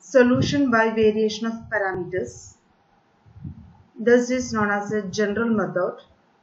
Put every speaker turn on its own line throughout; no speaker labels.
Solution by variation of parameters. This is known as a general method.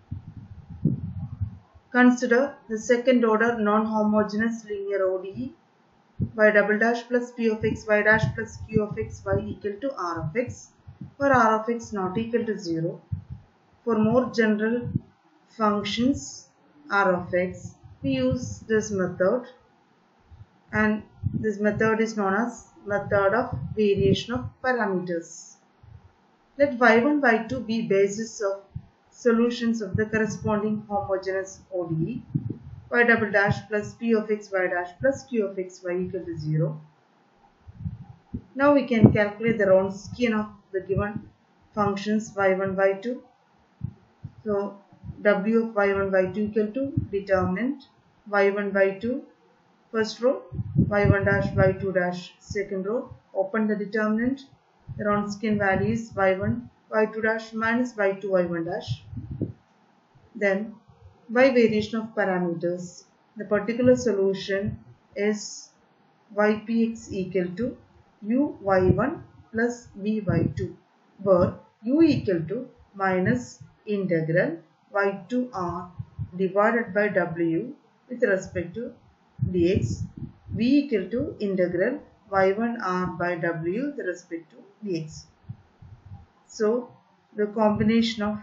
Consider the second order non-homogeneous linear ODE y double dash plus p of x y dash plus q of x y equal to r of x, where r of x not equal to 0. For more general functions r of x, we use this method, and this method is known as method of variation of parameters. Let y1, y2 be basis of solutions of the corresponding homogeneous ODE y double dash plus p of x y dash plus q of x y equal to 0. Now we can calculate the Wronskian of the given functions y1, y2. So w of y1, y2 equal to determinant y1, y2 first row, y1 dash, y2 dash second row. Open the determinant. The Wronskian value is y1, y2 dash minus y2, y1 dash. Then by variation of parameters, the particular solution is ypx equal to uy1 plus vy2, where u equal to minus integral y2r divided by w with respect to dx, v equal to integral y1r by w with respect to dx. So the combination of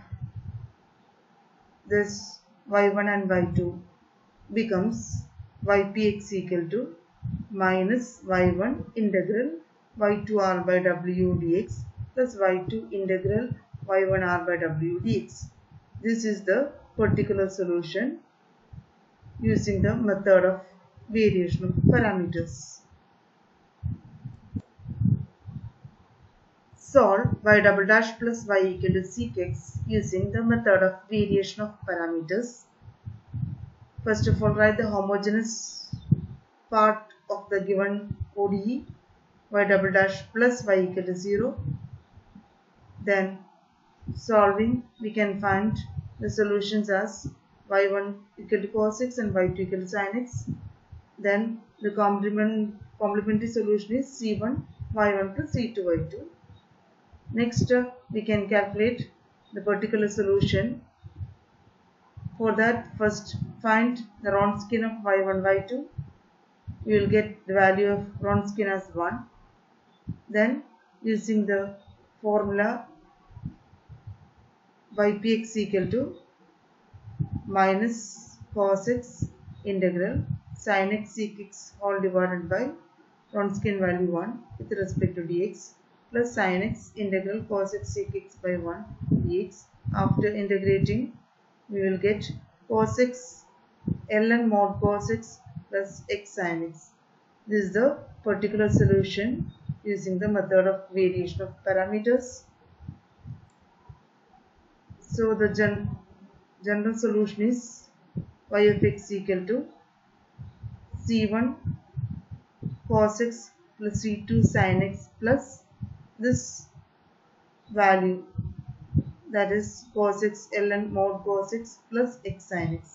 this y1 and y2 becomes ypx equal to minus y1 integral y2r by w dx plus y2 integral y1r by w dx. This is the particular solution using the method of variation of parameters. Solve y double dash plus y equal to sec x using the method of variation of parameters. First of all, write the homogeneous part of the given ODE y double dash plus y equal to 0. Then solving, we can find the solutions as y1 equal to cos x and y2 equal to sin x. Then the complementary solution is c1 y1 plus c2 y2. Next, we can calculate the particular solution. For that, first find the Wronskian of y1, y2. We will get the value of Wronskian as 1. Then, using the formula ypx equal to minus cos x integral sin x sec x all divided by Wronskian value 1 with respect to dx plus sin x integral cos x sec x by 1 dx. After integrating, we will get cos x ln mod cos x plus x sin x. This is the particular solution using the method of variation of parameters. So the general solution is y of x equal to c1 cos x plus c2 sin x plus this value, that is cos x ln mod cos x plus x sin x.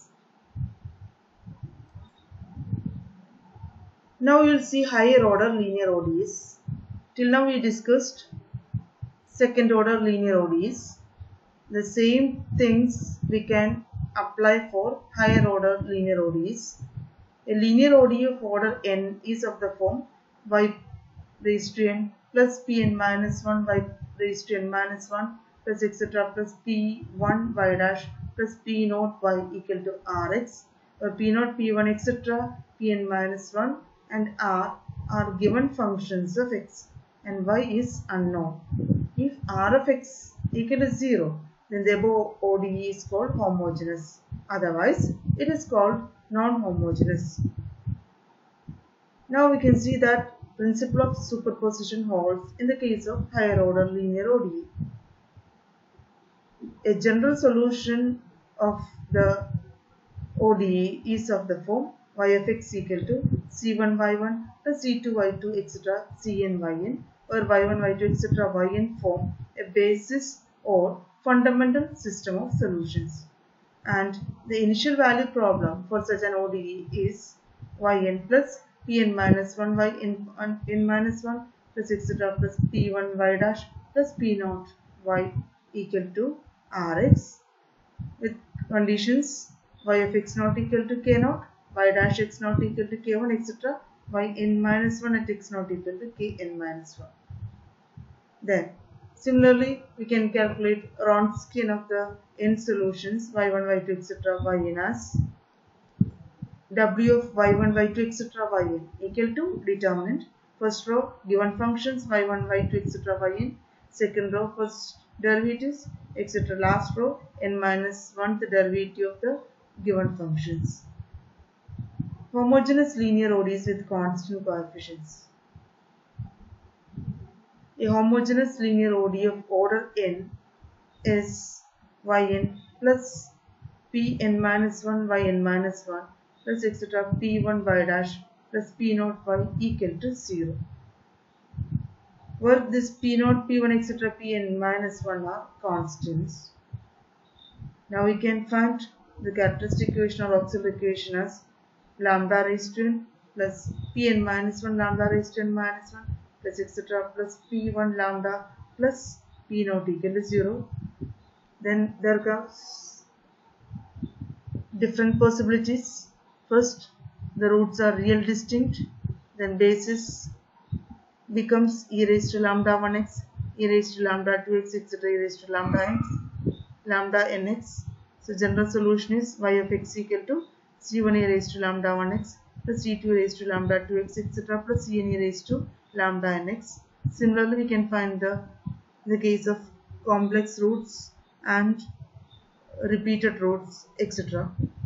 Now you will see higher order linear ODEs. Till now we discussed second order linear ODEs. The same things we can apply for higher order linear ODEs. A linear ODE of order n is of the form y raised to n plus pn minus 1 y raised to n minus 1 plus etc. plus p1 y dash plus p naught y equal to rx, where p naught, p1 etc. pn minus 1 and r are given functions of x and y is unknown. If r of x equal to 0, then the above ODE is called homogeneous. Otherwise, it is called non-homogeneous. Now we can see that principle of superposition holds in the case of higher order linear ODE. A general solution of the ODE is of the form y of x equal to c1 y1 plus c2 y2 etc. cn yn, where y1 y2 etc. yn form a basis or fundamental system of solutions. And the initial value problem for such an ODE is yn plus pn minus 1 by n minus 1 plus etc. plus p1 y dash plus p0 y equal to rx with conditions y of x not equal to k0, y dash x not equal to k1, etc. yn minus 1 at x not equal to kn minus 1. Then similarly we can calculate Wronskian of the n solutions y1, y2, etc. yn as w of y1, y2, etc. yn equal to determinant. First row given functions y1, y2, etc. yn. Second row first derivatives, etc. Last row n minus 1th derivative of the given functions. Homogeneous linear ODEs with constant coefficients. A homogeneous linear ODE of order n is yn plus pn minus 1 yn minus 1 plus etc. p1 y dash plus p0 y equal to 0. Where this p0, p1, etc. pn minus 1 are constants. Now we can find the characteristic equation or auxiliary equation as lambda raised to n plus pn minus 1 lambda raised to n minus 1 plus etc. plus p1 lambda plus p0 equal to 0. Then there comes different possibilities. First, the roots are real distinct. Then basis becomes e raised to lambda 1x, e raised to lambda 2x, etc. e raised to lambda x, lambda nx. So general solution is y of x equal to c1 e raised to lambda 1x plus c2 e raised to lambda 2x, etc. plus cn e raised to lambda nx. Similarly, we can find the case of complex roots and repeated roots, etc.